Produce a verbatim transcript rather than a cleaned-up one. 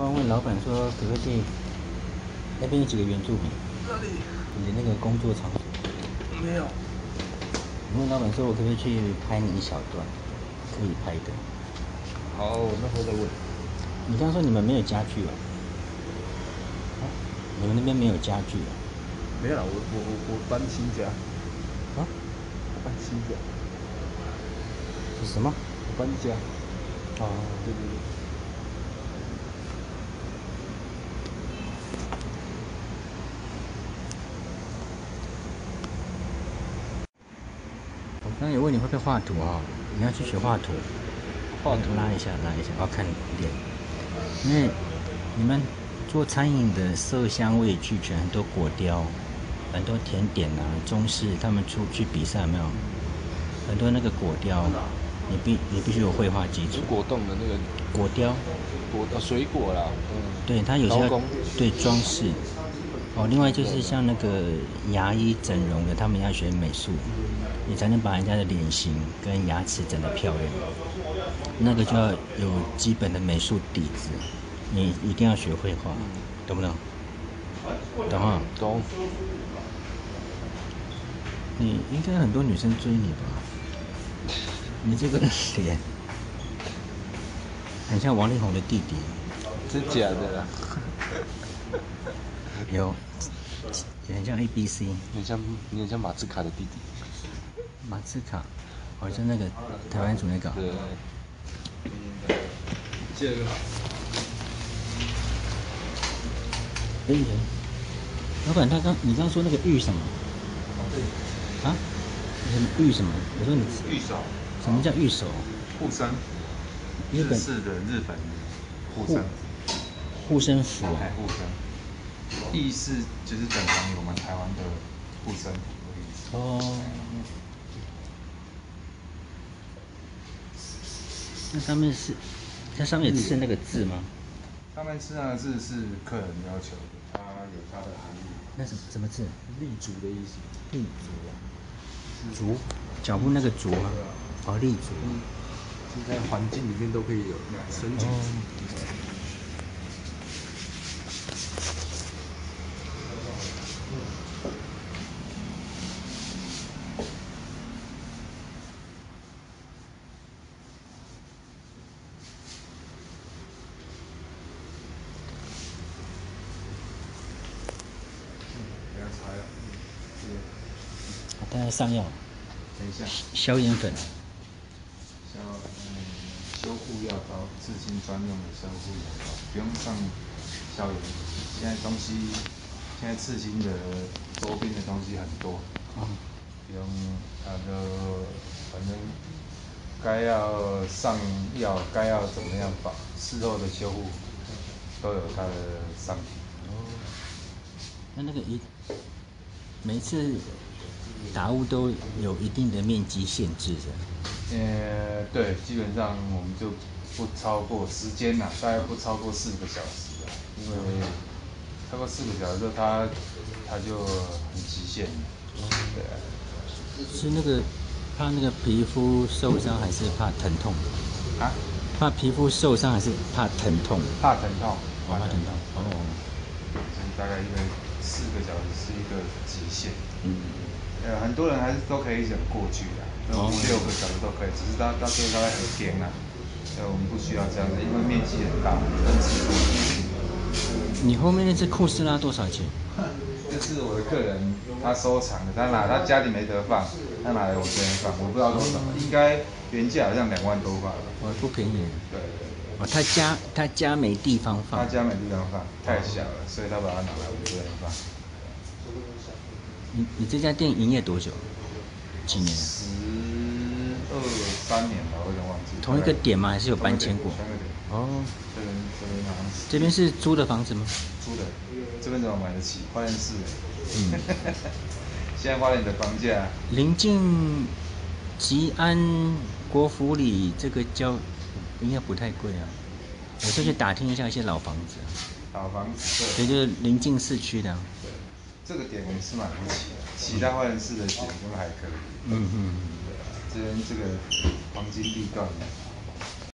刚问老板说，可不可以那边有几个原住民？ 哪里？ 你的那个工作场所？ 没有。 我问老板说，我可不可以去拍你一小段？可以拍的。 好，我那时候再问。 你刚刚说你们没有家具啊？啊？你们那边没有家具啊？ 没有啦，我我我我搬新家。 啊？ 我搬新家。 是什么？ 我搬家。 哦， 对对对。 我刚刚有问你会不会画图啊、哦？你要去学画图。 画图拉一下，拉一下，我要看脸。因为你们做餐饮的色香味俱全，很多果雕，很多甜点啊，中式，他们出去比赛有没有？很多那个果雕，你必你必须有绘画基础。 果冻的那个果雕， 果呃水果啦，嗯， 对，它有些要对装饰。哦，另外就是像那个牙医整容的，他们要学美术，你才能把人家的脸型跟牙齿整得漂亮。那个就要有基本的美术底子，你一定要学绘画，懂不懂？懂啊？ 懂。 你应该很多女生追你吧？你这个脸很像王力宏的弟弟。 真假的啦？ 有，也很像 A B C。 你很像你很像马自卡的弟弟。 马自卡，好像那个台湾组那个。 对。这个。 哎，老板，他刚你刚刚说那个玉什么？啊？什么玉什么？我说你玉手。 什么叫玉手？ 护身。 日本式的日本护身。 护身符啊。 护身。意思就是等同于我们台湾的护身符的意思。 哦。那上面是，它上面是那个字吗？ 上面是那个字是客人要求的，它有它的含义。 那什么什么字？ 立足的意思。 立足啊。足，脚步那个足吗？哦，立足。 嗯。就在环境里面都可以有伸展。 我带来上药。 等一下。 消炎粉。 消嗯修护药膏，刺青专用的修护药膏，不用上消炎。现在东西，现在刺青的周边的东西很多。 哦。 不用，那就反正该要上药，该要怎么样把事后的修护都有它的商品。 哦。那那个一每一次打雾都有一定的面积限制的。 呃，对，基本上我们就不超过时间呐，大概不超过四个小时啊，因为超过四个小时之后，它它就很极限了。对啊。 是那个怕那个皮肤受伤，还是怕疼痛？ 啊？ 怕皮肤受伤还是怕疼痛？ 怕疼痛。 怕疼痛。哦。 所以大概因为四个小时是一个极限。 嗯。 呃，很多人还是都可以忍过去的，五六个小时都可以，只是到到最后他会很颠啊。呃，我们不需要这样子，因为面积很大，分次多。 你后面那只库斯拉多少钱？ 这是我的客人，他收藏的，他拿他家里没得放，他拿来我这边放，我不知道多少，应该原价好像两万多吧。 哦，不便宜。 对。 哦，他家他家没地方放。 他家没地方放，太小了，所以他把它拿来我这边放。 你你这家店营业多久？几年？ 十二三年吧，我有点忘记。 同一个点吗？还是有搬迁过？ 同一个点。 哦。 这边这边好像是。 这边是租的房子吗？ 租的。这边怎么买得起？花莲市。 嗯。 现在花莲的房价。 临近吉安国府里，这个交应该不太贵啊。我就去打听一下一些老房子。 老房子。 对，就是临近市区的。 对。这个点我们是买不起的，其他花莲市的点都还可以。 嗯嗯。 对啊，这边这个黄金地段